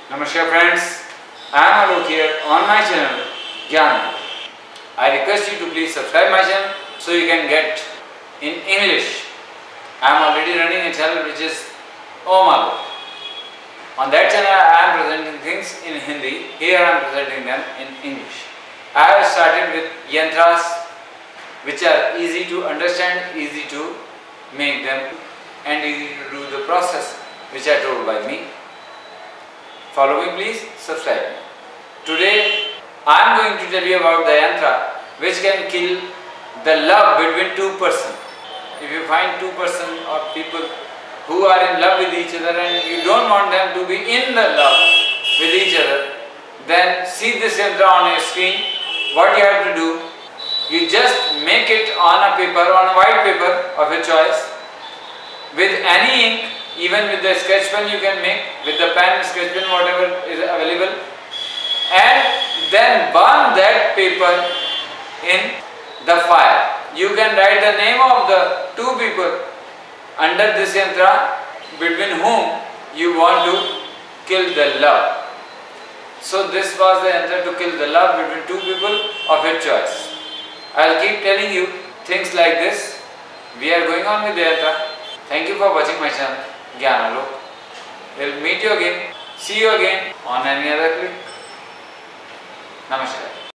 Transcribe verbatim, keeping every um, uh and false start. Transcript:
Namaskar friends, I am Alok here on my channel Yantra. I request you to please subscribe my channel so you can get in English. I am already running a channel which is Om Alok. On that channel I am presenting things in Hindi, here I am presenting them in English. I have started with yantras which are easy to understand, easy to make them and easy to do the process which are told by me. Follow me please, subscribe me. Today I am going to tell you about the yantra which can kill the love between two persons. If you find two persons or people who are in love with each other and you don't want them to be in the love with each other, then see this yantra on your screen. What you have to do, you just make it on a paper, on a white paper of your choice, with any ink, even with the sketch pen you can make, with the pen, sketch pen, whatever is available, and then burn that paper in the fire. You can write the name of the two people under this yantra between whom you want to kill the love. So this was the yantra to kill the love between two people of your choice. I will keep telling you things like this. We are going on with the yantra. Thank you for watching my channel Alok. We will meet you again, see you again on any other clip. Namaskar.